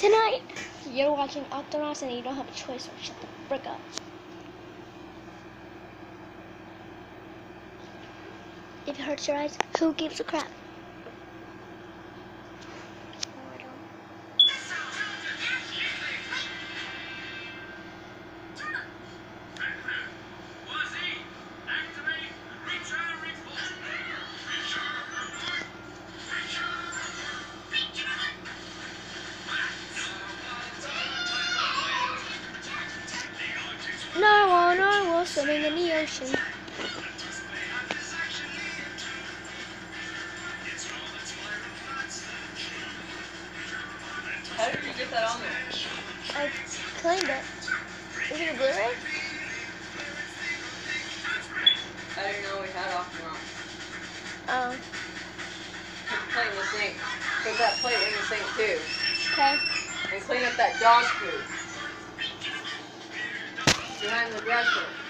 Tonight, you're watching Octonauts and you don't have a choice, so shut the frick up. If it hurts your eyes, who gives a crap? Narwhal swimming in the ocean. How did you get that on there? I cleaned it. Is it a Blu-ray? I didn't know we had Octonauts. Oh. Play in the sink. Put that plate in the sink too. Okay. And clean up that dog food behind the dresser.